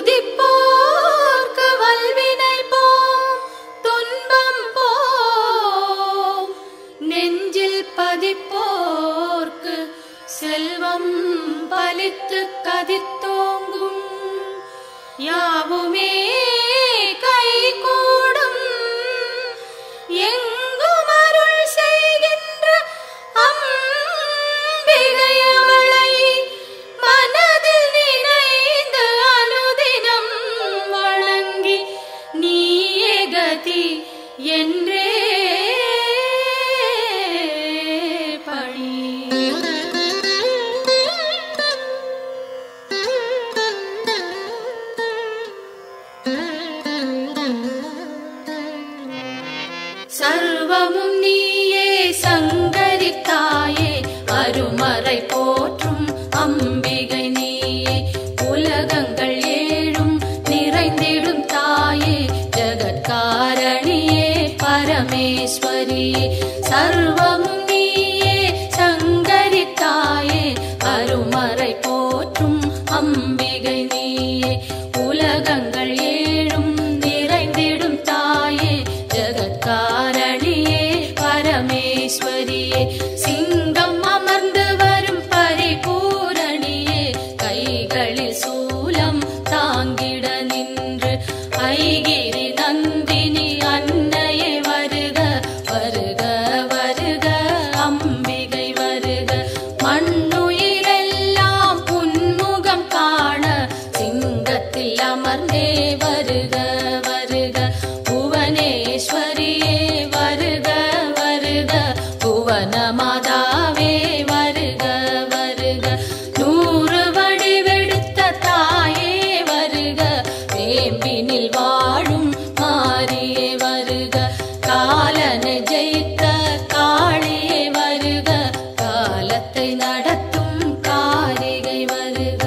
துதிப்போர்க்கு வல்வினை போம் துன்பம் போம் நெஞ்சில் பதிப்போர்க்கு செல்வம் பலித்து கதித்தோங்கும் யாவுமே கைகூடும் எங்கும் அருள் செய்கின்ற அம்பிகையவளை மனதில் நினைந்து அனுதினம் வணங்கி நீயே கதி என்றே பணி. சர்வமும் நீயே சங்கரி தாயே அருமறை போற்றும் அம்பிகை நீயே உலகங்கள் ஏழும் நிறைந்திடும் தாயே ஜகத்காரணியே பரமேஸ்வரியே சர்வமும் நீயே சங்கரி தாயே அருமறை போற்றும் அம்பிகை நீயே உலகங்கள் ஏழும் நிறைந்திடும் தாயே ஜகத்காரணியே பரமேஸ்வரியே சிங்கம் அமர்ந்து வரும் பரிபூரணியே கைகளில் சூலம் தாங்கிட நின்று ஐகிரி நந்தினி அன்னையே வருக வருக வருக அம்பிகை வருக மண்ணுயிரெல்லாம் புன்முகம் காண சிங்கத்தில் அமர்ந்தே வருக வருக புவனேஸ்வரியே வருக வருக புவன மாதாவே வருக வருக நூறு வடிவெடுத்த தாயே வருக வேம்பினில் வாழும் மாரியே வருக காலனை ஜெயித்த காளியே வருக காலத்தை நடத்தும் காரிகை வருக.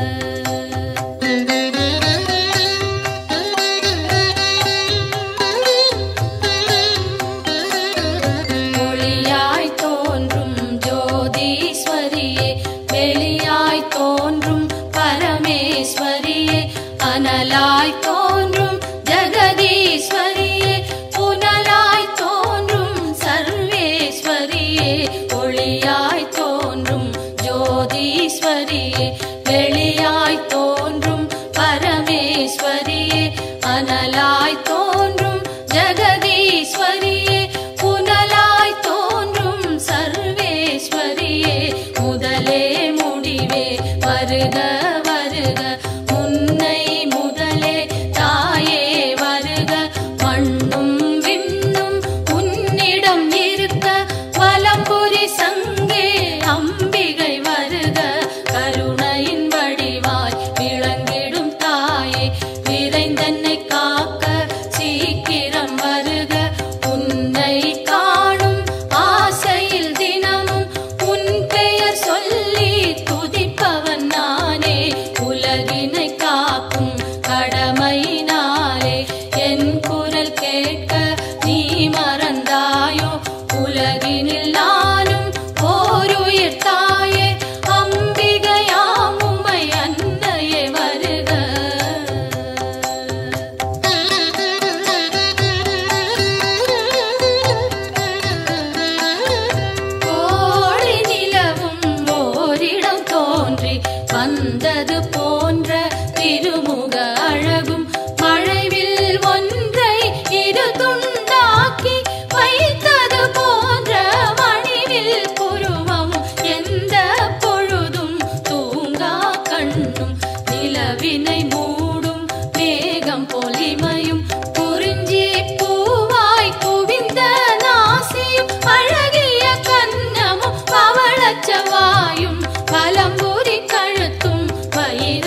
ஒளியாய் தோன்றும் ஜோதீஸ்வரியே வெளியாய் தோன்றும் பரமேஸ்வரியே அனலாய் தோன்றும் ஜெகதீஸ்வரியே புனலாய் தோன்றும் சர்வேஸ்வரியே ஒளியாய் தோன்றும் ஜோதீஸ்வரியே வெளியாய் தோன்றும் பரமேஸ்வரியே அனலாய் தோன்றும் ஜெகதீஸ்வரியே புனலாய் தோன்றும் சர்வேஸ்வரியே முதலே முடிவே வருக வருக முன்னை முதலே தாயே வருக மண்ணும் விண்ணும் உன்னிடம் இருக்க வலம்புரி சங்கே அம்பிகை வருக கருணையின் வடிவாய் விளங்கிடும் தாயே விரைந்தன்னை காக்க சீக்கிரம் வருக உன்னை காணும் ஆசையில் தினமும் உன் பெயர் சொல்லி துதிப்பவன் நானே உலகினை காக்கும் கடமையினாலே என் குரல் கேட்க நீ மறந்தாயோ உலகினில் நானும் ஓருயிர் தாயே அம்பிகையாம் உமை அன்னையே வருக. கோடி நிலவும் ஓரிடம் தோன்றி வந்தது போன்ற திருமுக அழகும் மழைவில் ஒன்றை இரு துண்டாக்கி வைத்தது போன்ற மணிவில் புருவம் எந்த பொழுதும் தூங்கா கண்ணும் நிலவினை மூடும் மேகம் பொலிமையும் குறிஞ்சி பூவாய் குவிந்த நாசியும் அழகிய கன்னமும் பவளச்சவாயும் பலம்புரி கழுத்தும் வயிறு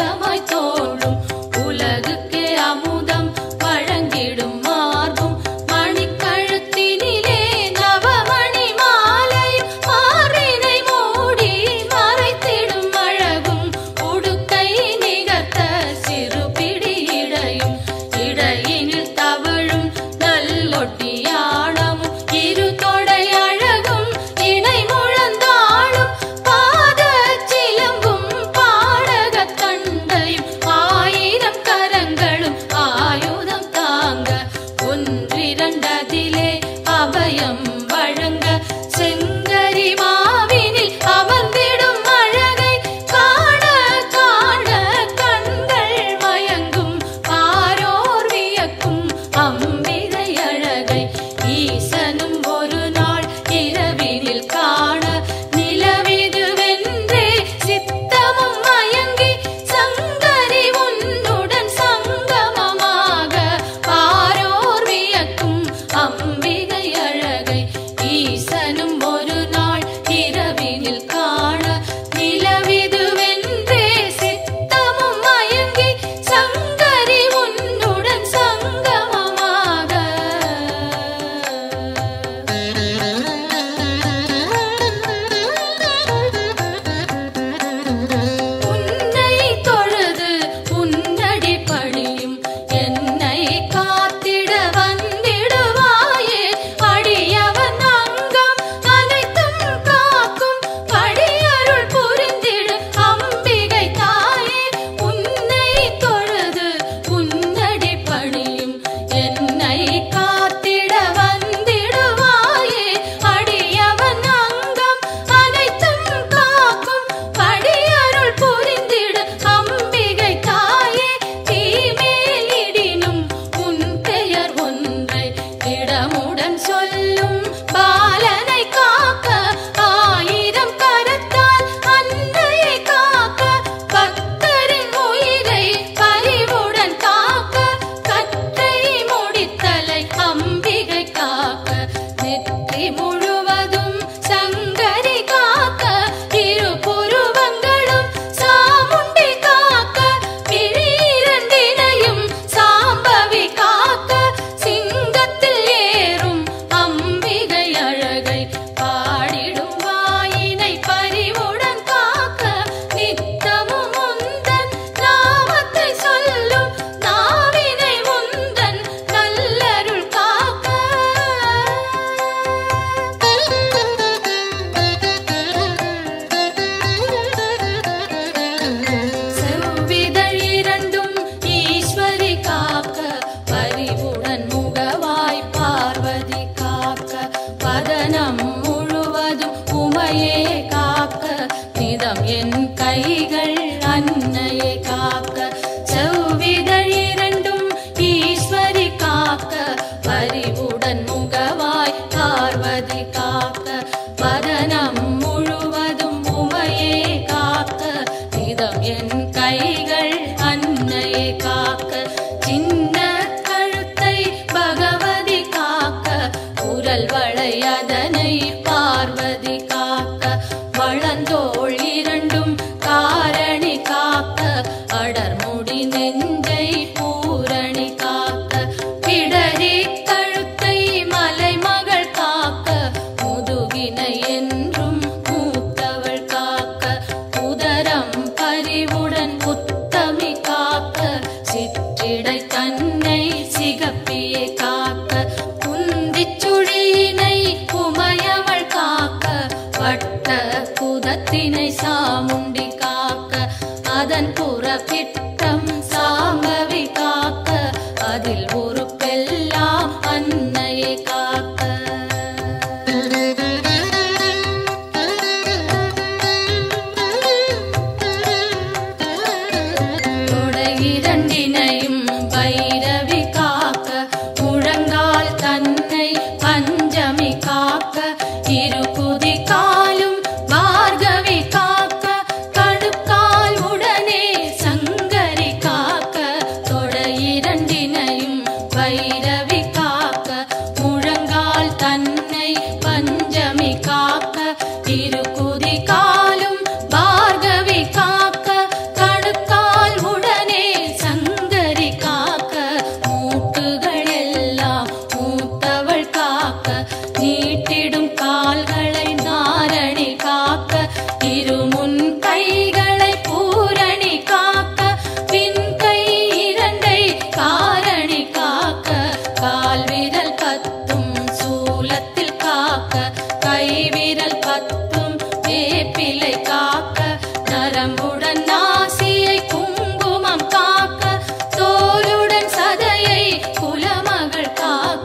இதம் என் கைகள் அன்னையை காக்க, செவ்விதழ் இரண்டும் ஈஸ்வரி காக்க, பரிவுடன் முகவாய் பார்வதி காக்க, வதனம் முழுவதும் உமையே காக்க, இதம் என் கைகள் அன்னையை காக்க, சின்ன கழுத்தை பகவதி காக்க, குரல் வளை அதனை பார்வதி காக்க, வளந்தோள் இரண்டும் காரணி காக்க, அடர்முடி நெஞ்சை பூரணி காக்க, பிடரி கழுத்தை மலைமகள் காக்க, முதுகினை என்றும் மூத்தவள் காக்க, உதரம் பரிவுடன் உத்தமி காக்க, சிற்றிடை தன்னை சிகப்பியை காக்க, குந்திச் சுழியினை உமையவள் காக்க, வட்ட குதத்தினை சாமுண்டி காக்க, அதன் புறப்பிட்டம் சாம்பவி காக்க, அதில் ஒரு பெல்லாம் அன்னையை காக்க. இரண்டினையும் பைரவி காக்க, முழங்கால் தன்னை பஞ்சமி காக்க, இருகுதி காலும் பார்கவி காக்க, கடுக்கால் உடனே சங்கரி காக்க, தொட இரண்டினையும் பைரவி காக்க, முழங்கால் தன்னை பஞ்சமி காக்க, இருகுதி காலும் பார்கவி காக்க, கடுக்கால் உடனே சங்கரி காக்க, மூட்டுகள் எல்லாம் மூத்தவள் காக்க, நீட்டிடும் கால்களை நாரணி காக்க, இருமுன் கைகளை பூரணி காக்க, பின் கை இரண்டை காரணி காக்க, கால் விரல் பத்தும் சூலத்தில் காக்க, கை விரல் பத்தும் வேப்பிலை காக்க, நரம்புடன் நாசியை குங்குமம் காக்க, தோலுடன் சதையை குலமகள் காக்க,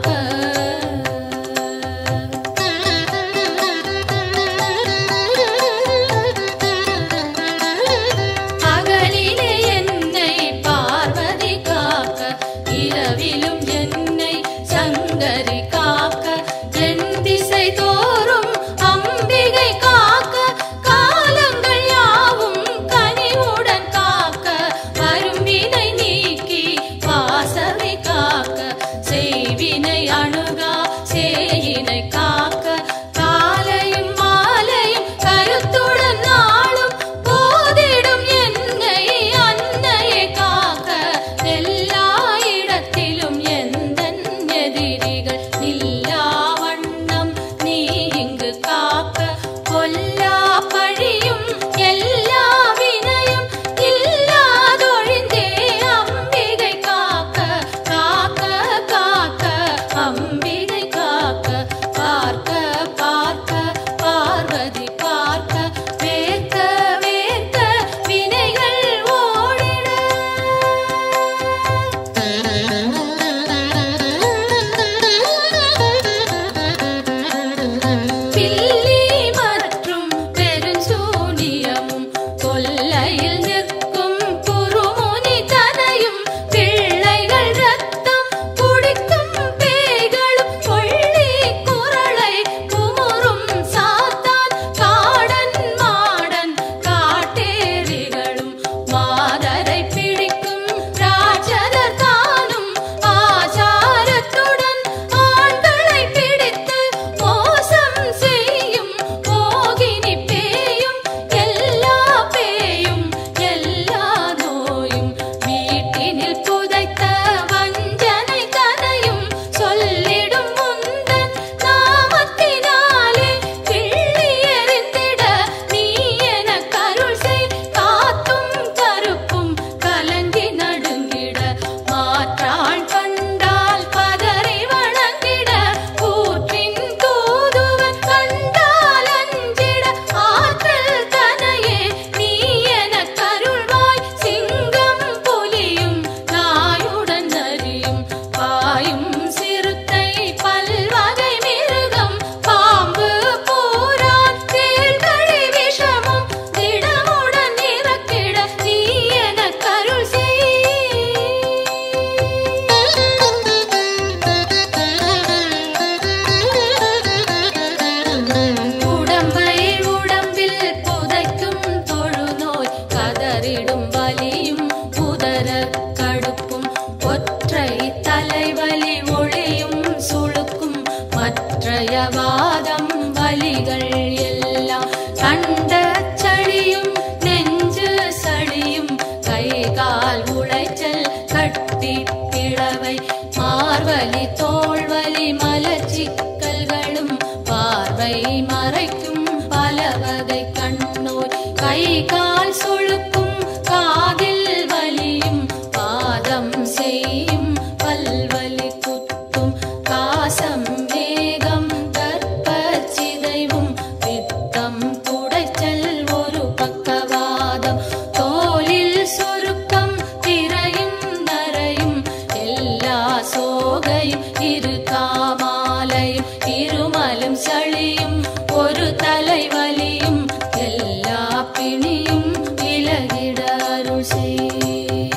உணர்ந்திடும் வலியும் உதர கடுப்பும் ஒற்றை தலைவலி ஒளியும் சுளுக்கும் மற்றைய வாதம் வலிகள் எல்லாம் கண்ட சளியும் நெஞ்சு சளியும் கை கால் உளைச்சல் கட்டி பிளவை மார்வலி தோள்வலி மலச்சிக்கல்களும் பார்வை மறைக்கும் பல வகை கண்ணோய் கை கால் சுளுக்கும் காதில் வலியும் பாதம் செய்யும் பல்வலி குத்தும் காசம் வேகம் கற்பச்சிதைவும் பித்தம் குடைச்சல் ஒரு பக்கவாதம் தோலில் சுருக்கம் திரையும் நரையும் எல்லா சோகையும் இரு காமாலையும் இருமலும் சளியும் ஒரு தலைவலியும் எல்லா பிணியும் விலகிட அருள் செய்.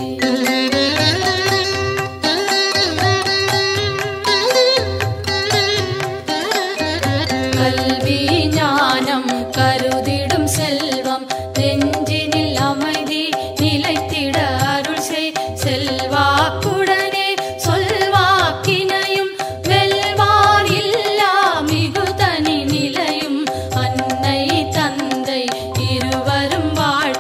கல்வி ஞானம் கருதிடும் செல்வம் நெஞ்சினில் அமைதி நிலைத்திட அருள் செய். செல்வாக்குடனே சொல்வாக்கினையும் வெல்வார் இல்லா மிகுதனி நிலையும் அன்னை தந்தை இருவரும் வாழ்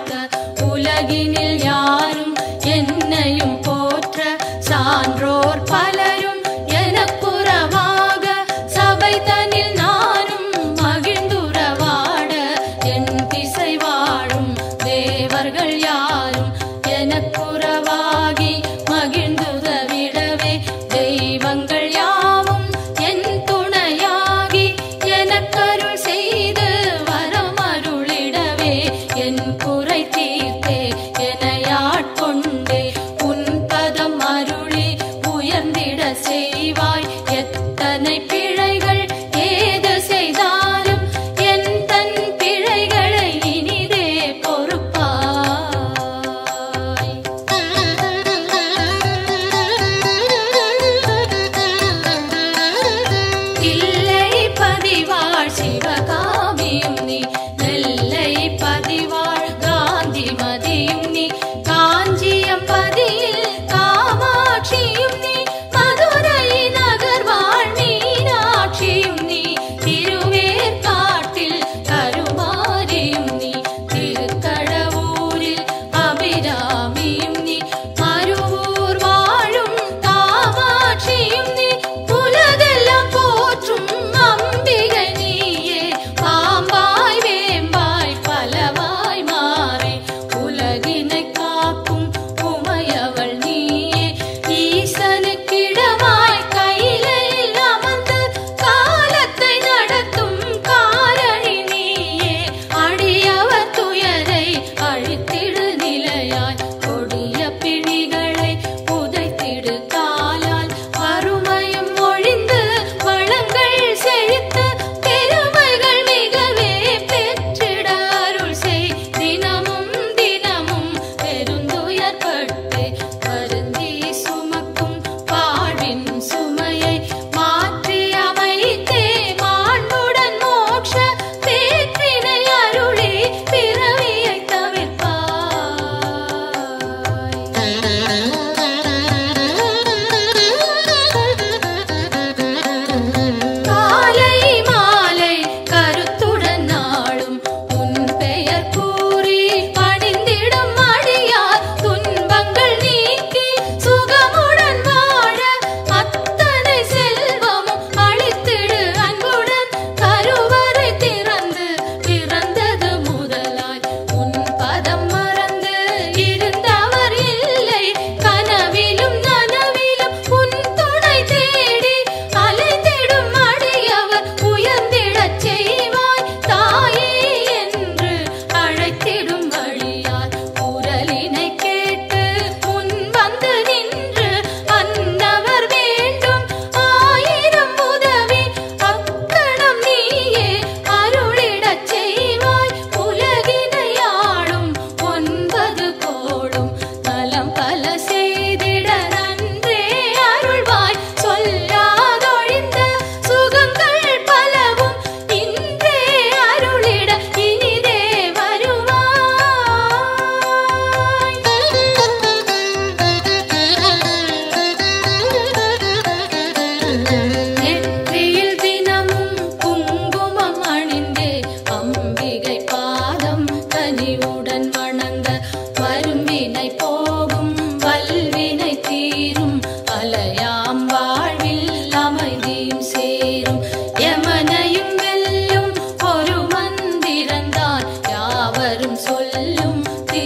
கனிவுடன் வணங்க வரும்பினை போகும் வல்வினை தீரும் அலையாம் வாழ்வில் அமைதியும் சேரும் யமனையும் வெல்லும் ஒரு மந்திரந்தான் யாவரும் சொல்லும்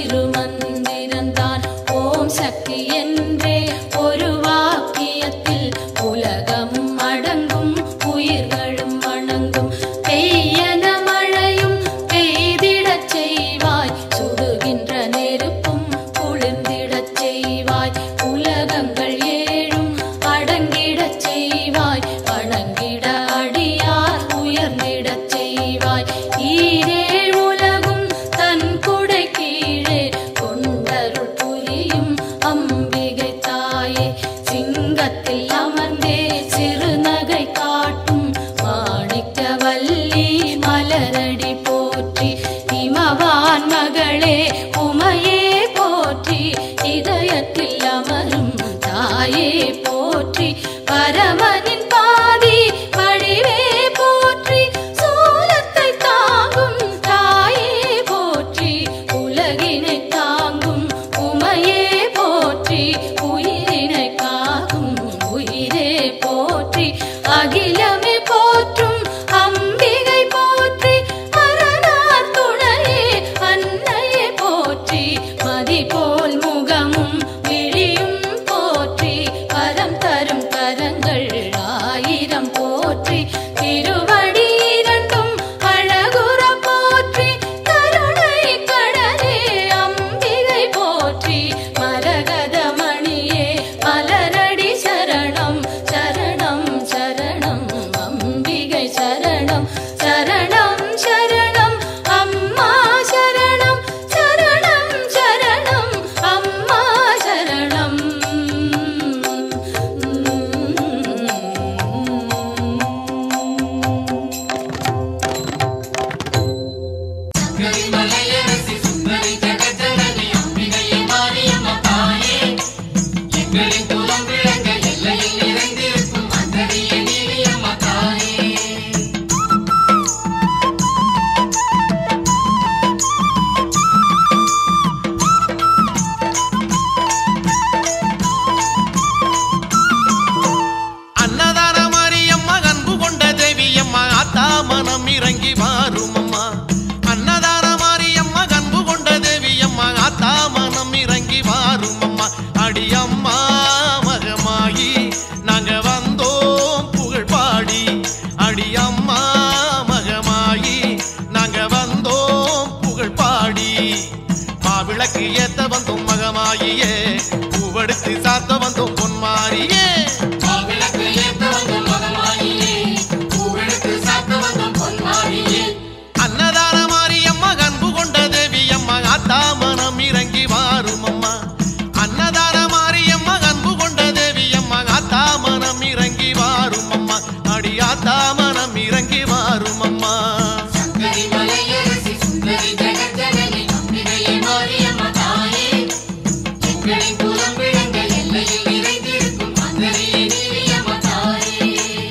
திருமந்திரந்தான் ஓம் சக்தி என்றே ஒரு வாக்கியத்தில் உலகமும் அடங்கும் உயிர்களும் வணங்கும் பெய்யன மழையும் பெய்திடச் செய்வாய் சுடுகின்ற நெருப்பும் குளிர்ந்திடச் செய்வாய் உலகங்கள் ஏழும் அடங்கிடச் செய்வாய் வணங்கிட அடியார் உயர்ந்திடச் செய்வாய் ஈரேழ் உலகும் தன் குடை கீழே கொண்டருள் புரியும் அம்பிகை தாயே சிங்கத்தில் அமர்ந்தே சிறுநகை காட்டும் மாணிக்கவல்லி மலரடி போற்றி இமவான் மகளே உமையே போற்றி இதயத்தில் அமரும் தாயே போற்றி பரமனின் பாதி வடிவே போற்றி சூலத்தை தாங்கும் தாயே போற்றி உலகினை தாங்கும் உமையே போற்றி உயிரினை காக்கும் உயிரே போற்றி அகிலமே போற்றும் அம்பிகை போற்றி அரணார் துணையே அன்னையே போற்றி மதி போல் முகமும் விழியும் போற்றி வரம் தரும் கரங்கள் ஆயிரம் போற்றி திருவடி இரண்டும் அழகுற போற்றி கருணை கடலே அம்பிகை போற்றி மரகத மணியே மலரடி சரணம் சரணம் சரணம் அம்பிகை சரணம் சரணம் சரணம் அம்மா சரணம் சரணம் சரணம் அம்மா சரணம் கரிமலையரசி சுந்தரி ஜெகஜனனி அம்பிகையே மாரியம்மா தாயே எங்களின் குலம் விளங்க எல்லையில் நிறைந்திருக்கும் அந்தரியே நீலியம்மா தாயே அன்னதான மாரியம்மா அன்பு கொண்ட தேவியம்மா ஆத்தா மனம் இறங்கி வாருமம்மா அன்னதான மாரியம்மா அன்பு கொண்ட தேவியம்மா ஆத்தா மனம் இறங்கி வாருமம்மா அடியம்மா மகமாயி நாங்க வந்தோம் புகழ் பாடி அடியம்மா மகமாயி நாங்க வந்தோம் புகழ் பாடி மாவிளக்கு ஏத்த வந்தோம் மகமாயியே பூவெடுத்து சாத்த வந்தோம் பொன்மாரியே மாவிளக்கு ஏத்த வந்தோம் மகமாயியே பூவெடுத்து சாத்த வந்தோம் பொன்மாரியே அன்னதான மாரியம்மா அன்பு கொண்ட தேவியம்மா ஆத்தா மனம் இறங்கி வாருமம்மா அன்னதான மாரியம்மா அன்பு கொண்ட தேவியம்மா ஆத்தா மனம் இறங்கி வாருமம்மா அடி ஆத்தா மனம் இறங்கி வாருமம்மா கரிமலையரசி சுந்தரி ஜெகஜனனி அம்பிகையே மாரியம்மா தாயே எங்களின் குலம் விளங்க எல்லையில் நிறைந்திருக்கும் அந்தரியே நீலியம்மா தாயே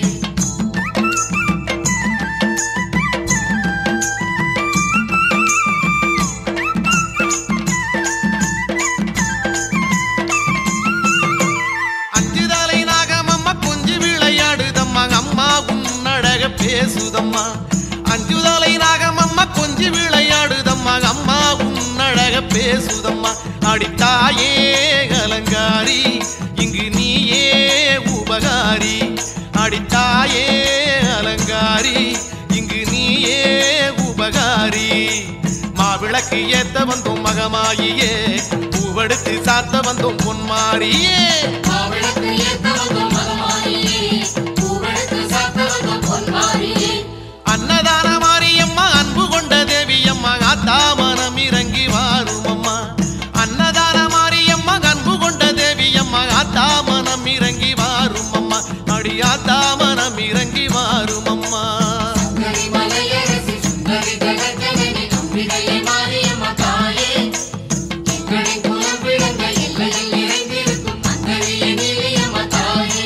அஞ்சுதலை நாகமம்மா கொஞ்சி விளையாடுதம்மா அம்மா உன்னழக பேசுதம்மா அஞ்சுதலை நாகமம்மா கொஞ்சி விளையாடுதம்மா அம்மா உன்னழக பேசுதம்மா அடித்தாயே அலங்காரி இங்கு நீயே உபகாரி அடித்தாயே அலங்காரி இங்கு நீயே உபகாரி மாவிளக்கு ஏத்த வந்தோம் மகமாயியே பூவெடுத்து சாத்த வந்தோம் பொன்மாரியே மாவிளக்கு ஏத்த வந்தோம் மகமாயியே பூவெடுத்து சாத்த வந்தோம் பொன்மாரியே அன்னதான மாரியம்மா அன்பு கொண்ட தேவியம்மா ஆத்தா மனம் இறங்கி வாருமம்மா அன்னதான மாரியம்மா அன்பு கொண்ட தேவியம்மா ஆத்தா மனம் இறங்கி வாருமம்மா அடி ஆத்தா மனம் இறங்கி வாருமம்மா கரிமலையரசி சுந்தரி ஜெகஜனனி அம்பிகையே மாரியம்மா தாயே எங்களின் குலம் விளங்க எல்லையில் நிறைந்திருக்கும் அந்தரியே நீலியம்மா தாயே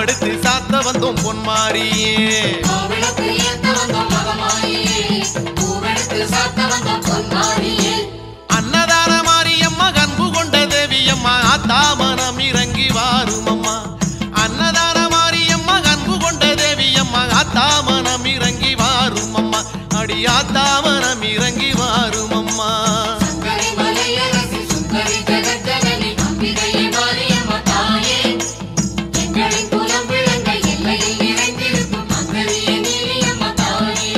பூவெடுத்து சாத்த வந்தோம் பொன்மாரியே மாவிளக்கு ஏத்த வந்தோம் மகமாரியே பூவெடுத்து சாத்த வந்தோம் பொன்மாரியே அன்னதான மாரியம்மா அன்பு கொண்ட தேவியம்மா ஆத்தாமனம் இறங்கி வாருமம்மா அன்னதான மாரியம்மா அன்பு கொண்ட தேவியம்மா ஆத்தாமனம் இறங்கி வாருமம்மா அடி ஆத்தாமனம் இறங்கி வாருமம்மா சங்கரி மலையரசி சுந்தரி ஜெகஜனனி அம்பிகையே மாரியம்மா தாயே எங்களின் குலம் விளங்க எல்லையில் நிறைந்திருக்கும் அங்கரியே நீலியம்மா தாயே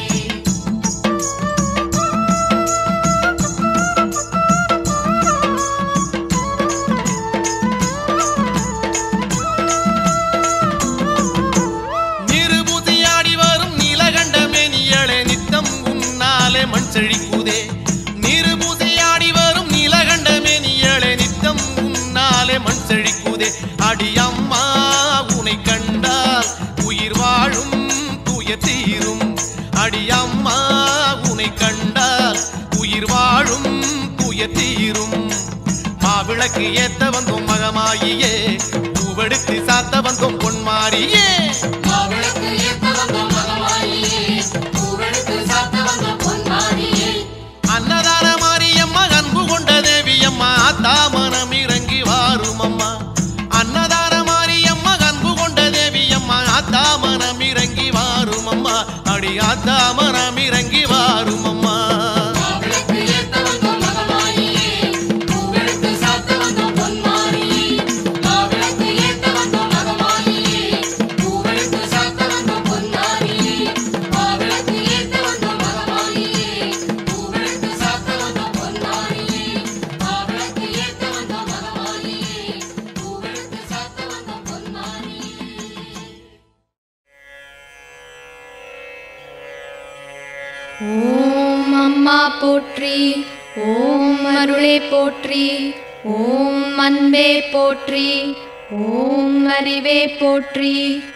நிருபூதியாடி வரும் நீலகண்ட மேனியளே நித்தம் உன்னாலே மண் செழிக்குதே நிருபூதியாடி வரும் நீலகண்ட மேனியளே நித்தம் உன்னாலே மண் செழிக்குதே அடியம்மா உனை கண்டால் உயிர் வாழும் துய தீரும் அடியம்மா உனை கண்டால் உயிர் வாழும் துய தீரும் மாவிளக்கு ஏத்த வந்தோம் மகமாயியே பூவெடுத்து சாத்த வந்தோம் பொன்மாரியே மாவிளக்கு ஏத்த வந்தோம் மகமாரியே பூவெடுத்து சாத்த வந்தோம் பொன்மாரியே அன்னதான மாரியம்மா அன்பு கொண்ட தேவியம்மா ஆத்தாமனம் இறங்கி வாருமம்மா அன்னதான மாரியம்மா அன்பு கொண்ட தேவியம்மா ஆத்தாமனம் இறங்கி வாருமம்மா அடி ஆத்தாமனம் இறங்கி வாருமம்மா மாவிளக்கு ஏத்த வந்தோம் மகமாரியே பூவெடுத்து சாத்த வந்தோம் பொன்மாரியே மாவிளக்கு ஏத்த வந்தோம் மகமாரியே பூவெடுத்து சாத்த வந்தோம் பொன்மாரியே மாவிளக்கு ஏத்த வந்தோம் மகமாரியே பூவெடுத்து சாத்த வந்தோம் பொன்மாரியே மாவிளக்கு ஏத்த வந்தோம் மகமாரியே பூவெடுத்து சாத்த வந்தோம் பொன்மாரியே ஓம் அம்மா போற்றி ஓம் அருளே போற்றி ஓம் அன்பே போற்றி ஓம் அறிவே போற்றி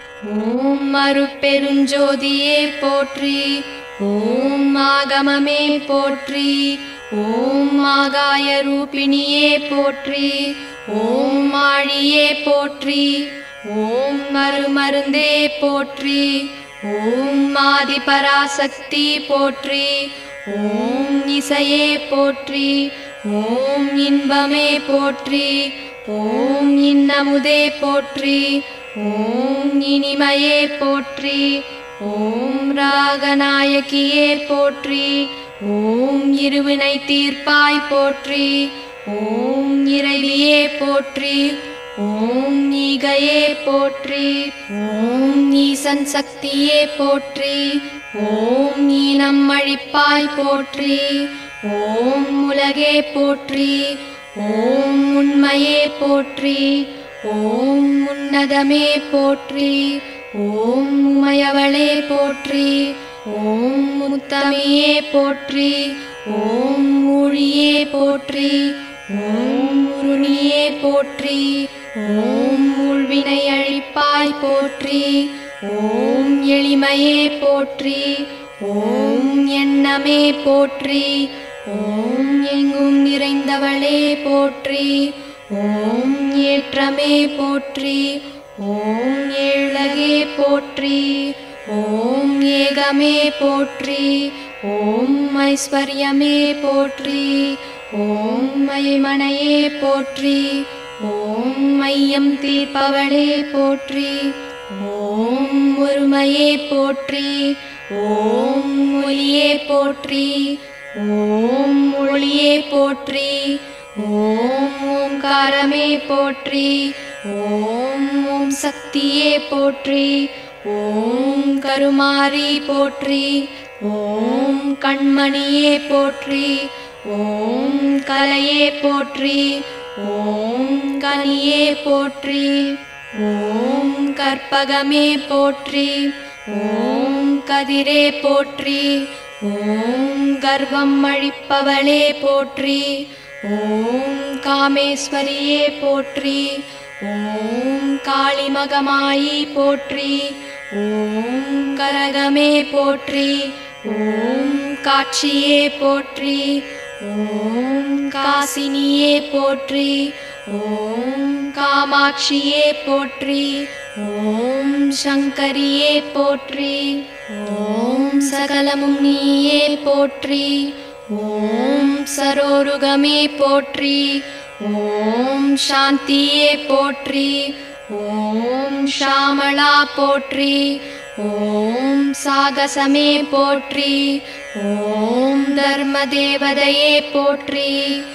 ஓம் அருட்பெருஞ்சோதியே போற்றி ஓம் ஆகமமே போற்றி ஓம் ஆகாய ரூபிணியே போற்றி ஓம் ஆழியே போற்றி ஓம் மருந்தே போற்றி ஓம் ஆதி பராசக்தி போற்றி ஓம் இசையே போற்றி ஓம் இன்பமே போற்றி ஓம் இன்னமுதே போற்றி ஓம் இனிமையே போற்றி ஓம் ராகநாயகியே போற்றி ஓம் இருவினை தீர்ப்பாய் போற்றி ஓம் இறைவியே போற்றி ஓம் ஈகையே போற்றி ஓம் ஈசன் சக்தியே போற்றி ஓம் ஈனம் அழிப்பாய் போற்றி ஓம் உலகே போற்றி ஓம் உண்மையே போற்றி ஓம் உன்னதமே போற்றி ஓம் உமையவளே போற்றி ஓம் முத்தமையே போற்றி ஓம் ஊழியே போற்றி ஓம் உருணியே போற்றி ஓம் உள்வினை அழிப்பாய் போற்றி ஓம் எளிமையே போற்றி ஓம் எண்ணமே போற்றி ஓம் எங்கும் நிறைந்தவளே போற்றி ஓம் ஏற்றமே போற்றி ஓம் ஏழகே போற்றி ஓம் ஏகமே போற்றி ஓம் ஐஸ்வர்யமே போற்றி ஓம் மைமனையே போற்றி ஓம் மையம் தீர்ப்பவளே போற்றி ஓம் ஒருமையே போற்றி ஓம் ஒளியே போற்றி ஓம் ஒளியே போற்றி ஓம் ஓம்காரமே போற்றி ஓம் ஓம் சக்தியே போற்றி ஓம் கருமாரி போற்றி ஓம் கண்மணியே போற்றி ஓம் கலையே போற்றி ஓம் கனியே போற்றி ஓம் கற்பகமே போற்றி ஓம் கதிரே போற்றி ஓம் கர்வம் அழிப்பவளே போற்றி ஓம் காமேஸ்வரியே போற்றி ஓம் காளிமகமாயி போற்றி ஓம் கரகமே போற்றி ஓம் காட்சியே போற்றி ஓம் காசினியே போற்றி ஓம் காமாட்சியே போற்றி, ஓம் சங்கரியே போற்றி, ஓம் சகலமும் நீயே போற்றி, ஓம் சரோருகமே போற்றி, ஓம் சாந்தியே போற்றி, ஓம் ஷாமளா போற்றி, ஓம் சாகசமே போற்றி, ஓம் தர்மதேவதையே போற்றி,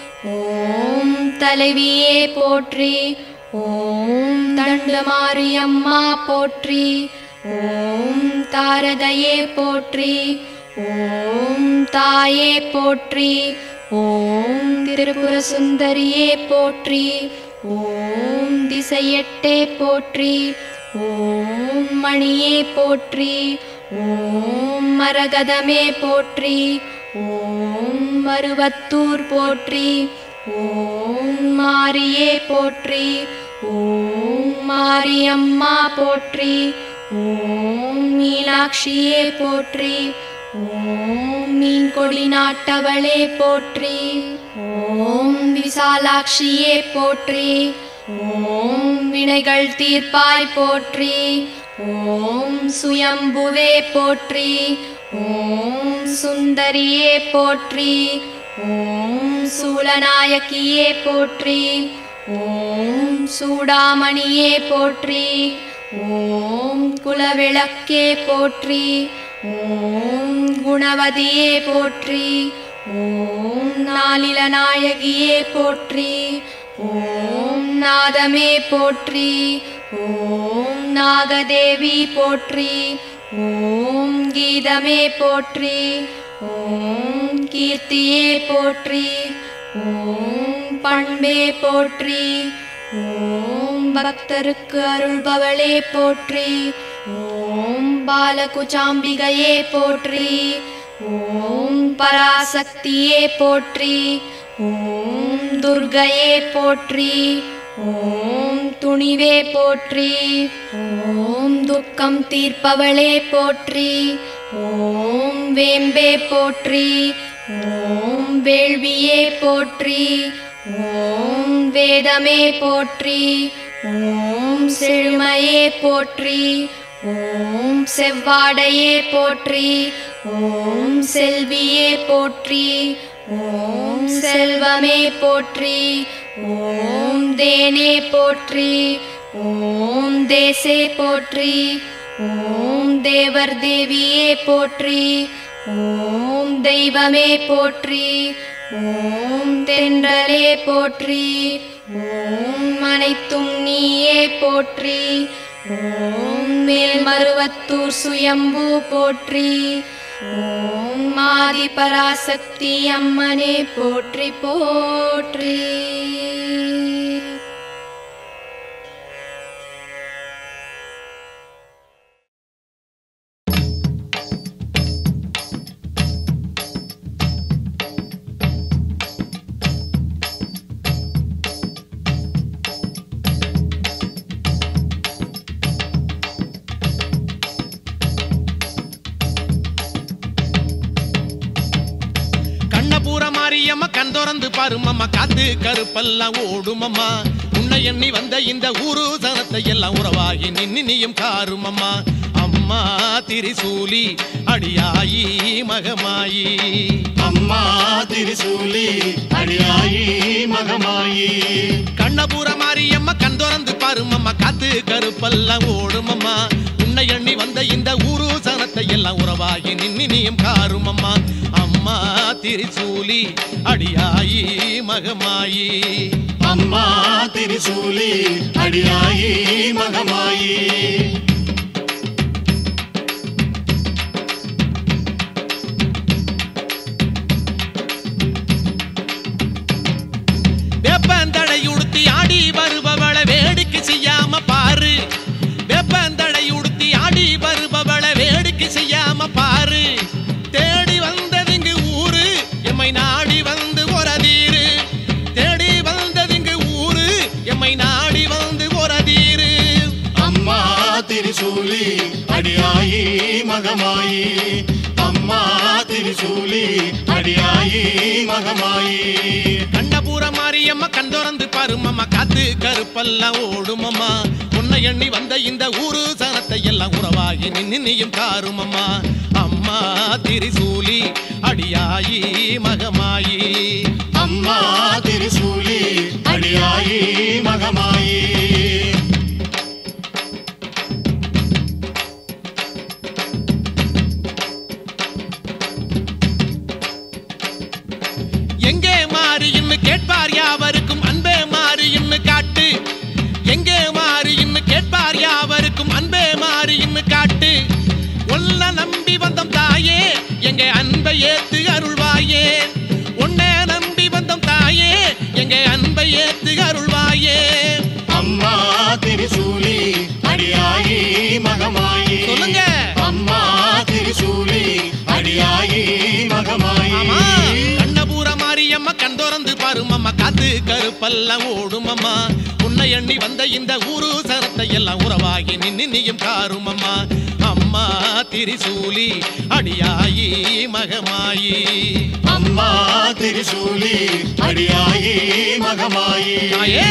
ஓம் தலைவியே போற்றி, ஓம் தண்டமாரியம்மா போற்றி, ஓம் தாரதையே போற்றி, ஓம் தாயே போற்றி, ஓம் திரிபுர சுந்தரியே போற்றி, ஓம் திசையெட்டே போற்றி, ஓம் மணியே போற்றி, ஓம் மரகதமே போற்றி, ஓம் மருவத்தூர் போற்றி, ஓம் மாரியே போற்றி, ஓம் மாரியம்மா போற்றி, ஓம் மீனாட்சியே போற்றி, ஓம் மீன்கொடி நாட்டவளே போற்றி, ஓம் விசாலாட்சியே போற்றி, ஓம் வினைகள் தீர்ப்பாய் போற்றி, ஓம் சுயம்புவே போற்றி, ஓம் சுந்தரியே போற்றி, ஓம் சூலநாயகியே போற்றி, ஓம் சூடாமணியே போற்றி, ஓம் குலவிளக்கே போற்றி, ஓம் குணவதியே போற்றி, ஓம் நாளிலநாயகியே போற்றி, ஓம் நாதமே போற்றி, ஓம் நாகதேவி போற்றி, ஓம் கீதமே போற்றி, ஓம் கீர்த்தியே போற்றி, ஓம் பண்பே போற்றி, ஓம் பக்தருக்கு அருள்பவளே போற்றி, ஓம் பாலகுச்சாம்பிகையே போற்றி, ஓம் பராசக்தியே போற்றி, ஓம் துர்க்கையே போற்றி, ஓம் துணிவே போற்றி, ஓம் துக்கம் தீர்ப்பவளே போற்றி, ஓம் வேம்பே போற்றி, ஓம் வேள்வியே போற்றி, ஓம் வேதமே போற்றி, ஓம் செழுமையே போற்றி, ஓம் செவ்வாடையே போற்றி, ஓம் செல்வியே போற்றி, ஓம் செல்வமே போற்றி, ஓம் தேனே போற்றி, ஓம் தேசே போற்றி, ஓம் தேவர் தேவியே போற்றி, ஓம் தெய்வமே போற்றி, ஓம் தென்றலே போற்றி, ஓம் அனைத்தும் நீயே போற்றி, ஓம் மேல்மருவத்தூர் சுயம்பு போற்றி, ஓம் ஆதி பராசக்தி அம்மனே போற்றி போற்றி. மாரியம்மா கண் திறந்து பாருமம்மா, காத்து கருப்பெல்லாம் ஓடுமம்மா, உன்னை எண்ணி வந்த இந்த ஊரு சனத்தை எல்லாம் உறவாகி நின்னியும் காருமம்மா. அம்மா திரிசூலி அடியாயி மகமாயி, அம்மா திரிசூலி அடியாயி மகமாயி, கண்ணபுர மாரியம்மா கண் திறந்து பாருமம்மா, காத்து கருப்பெல்லாம் ஓடுமம்மா, உன்னை எண்ணி வந்த இந்த ஊரு சனத்தை எல்லாம் உறவாகி நின்னியும் காருமம்மா. அம்மா திரிசூலி அடியாயி மகமாயி, அம்மா திரிசூலி அடியாயி மகமாயி, வேப்பந்தடையுடுத்தி ஆடி வருபவள வேடிக்கை செய்யாம பாரு, வேப்பந்தடை உடுத்தி ஆடி வருபவள வேடிக்கை செய்யாம பாரு, தேடி வந்ததிங்கு ஊரு எம்மை நாடி வந்து ஒரதீரு, தேடி வந்ததிங்கு ஊரு எம்மை நாடி வந்து ஒரதீரு. அம்மா திரிசூலி அடியாயி மகமாயி அம்மா திரிசூலி அடியாயி மகமாயி கண்ணபுர மாரியம்மா கண் திறந்து பாருமம்மா காத்து கருப்பெல்லாம் ஓடுமம்மா உன்னை எண்ணி வந்த இந்த ஊரு சனத்தை எல்லாம் உறவாகி நின்னியும் காருமம்மா அம்மா திரிசூலி அடியாயி மகமாயி அம்மா திரிசூலி அடியாயி மகமாயி எங்கே மாறின்னு கேட்பார் யாவருக்கும் அன்பே மாறின்னு காட்டு எங்கே மாறின்னு கேட்பார் யாவருக்கும் அன்பே மாறின்னு காட்டு உன்னை நம்பி வந்தோம் தாயே எங்க அன்பை ஏத்து அருள்வாயே உன்னை நம்பி வந்தோம் தாயே எங்க அன்பை ஏத்து அருள்வாயே அம்மா திரிசூலி அடியாயி மகமாயி சொல்லுங்க அம்மா திரிசூலி அடியாயி மகமாயி கண்ணபுர மாரியம்மா கண் திறந்து பாருமம்மா காத்து கருப்பெல்லாம் ஓடுமம்மா உன்னை எண்ணி வந்த இந்த ஊரு சனத்தை எல்லாம் உறவாகி நின்னியும் காருமம்மா அம்மா திரிசூலி அடியாயி மகமாயி அம்மா திரிசூலி அடியாயி மகமாயி தாயே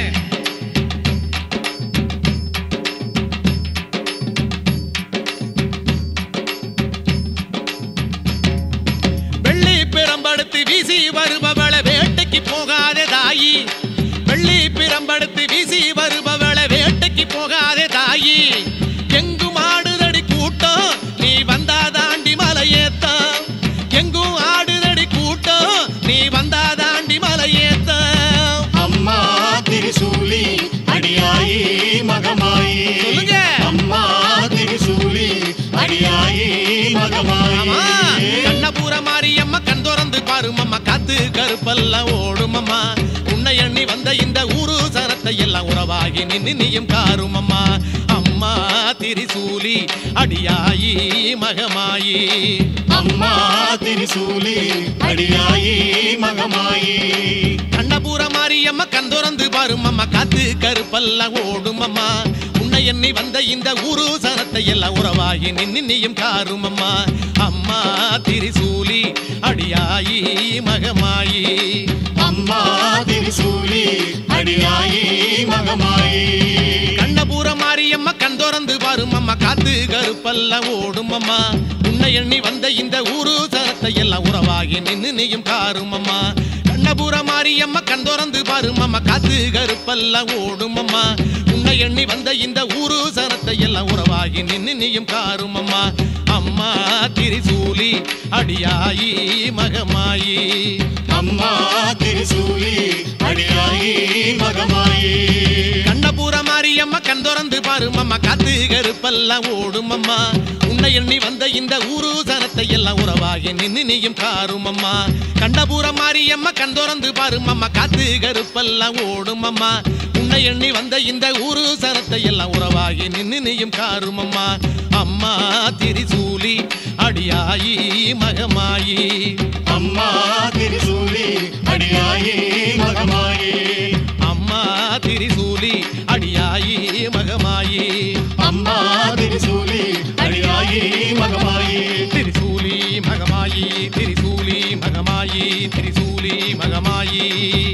வெள்ளி பிரம்படுத்து வீசி வருபவள வேட்டைக்கு போகாதே தாயி வெள்ளி பிரம்படுத்து வீசி வருபவள வேட்டைக்கு போகாதே தாயி எங்கும் ஆடுதடி கூட்டம் நீ வந்தா தாண்டி மலையேத்தான் எங்கும் ஆடுதடி கூட்டம் நீ வந்தா தாண்டி மலையேத்தான் அம்மா திரிசூலி அடியாயி மகமாயி சொல்லுங்க. அம்மா திரிசூலி அடியாயி மகமாயி கண்ணபுர மாரியம்மா கண் திறந்து பாருமம்மா காத்து கருப்பெல்லாம் ஓடுமம்மா உன்னை எண்ணி வந்த இந்த ஊரு சனத்தை எல்லாம் உறவாகி நின்னியும் காருமம்மா அம்மா திரிசூலி அடியாயி மகமாயி அம்மா திரிசூலி அடியாயி மகமாயி கண்ணபுர மாரியம்மா கண் திறந்து பாருமம்மா காத்து கருப்பெல்லாம் ஓடுமம்மா உன்னை எண்ணி வந்த இந்த ஊரு சனத்தை எல்லாம் உறவாகி நின்னியும் காருமம்மா அம்மா திரிசூலி அடியாயி மகமாயி அம்மா திரிசூலி அடியாயி மகமாயி கண்ணபுர மாரியம்மா கண் திறந்து பாருமம்மா காத்து கருப்பெல்லாம் ஓடுமம்மா உன்னை எண்ணி வந்த இந்த ஊரு சனத்தை எல்லாம் உறவாகி நின்னியும் காருமம்மா கண்ணபுர மாரியம்மா கண் திறந்து பாருமம்மா காத்து கருப்பெல்லாம் ஓடுமம்மா உன்னை எண்ணி வந்த இந்த ஊரு சனத்தை எல்லாம் உறவாகி நின்னியும் காருமம்மா அம்மா திரிசூலி அடியாயி மகமாயி அம்மா திரிசூலி அடியாயி மகமாயி கண்ணபுர மாரியம்மா கண் திறந்து பாருமம்மா காத்து கருப்பெல்லாம் ஓடுமம்மா உன்னை எண்ணி வந்த இந்த ஊரு சனத்தை எல்லாம் உறவாகி நின்னியும் காருமம்மா கண்ணபுர மாரியம்மா கண் திறந்து பாருமம்மா காத்து கருப்பெல்லாம் ஓடுமம்மா உன்னை எண்ணி வந்த இந்த ஊரு சனத்தை எல்லாம் உறவாகி நின்னியும் காருமம்மா அம்மா திரிசூலி அடியாயி மகமாயி அம்மா திரிசூலி அடியாயி மகமாயி அம்மா திரிசூலி அடியாயி மகமாயி அம்மா திரிசூலி அடியாயி மகமாயி திரிசூலி மகமாயி திரிசூலி மகமாயி திரிசூலி மகமாயி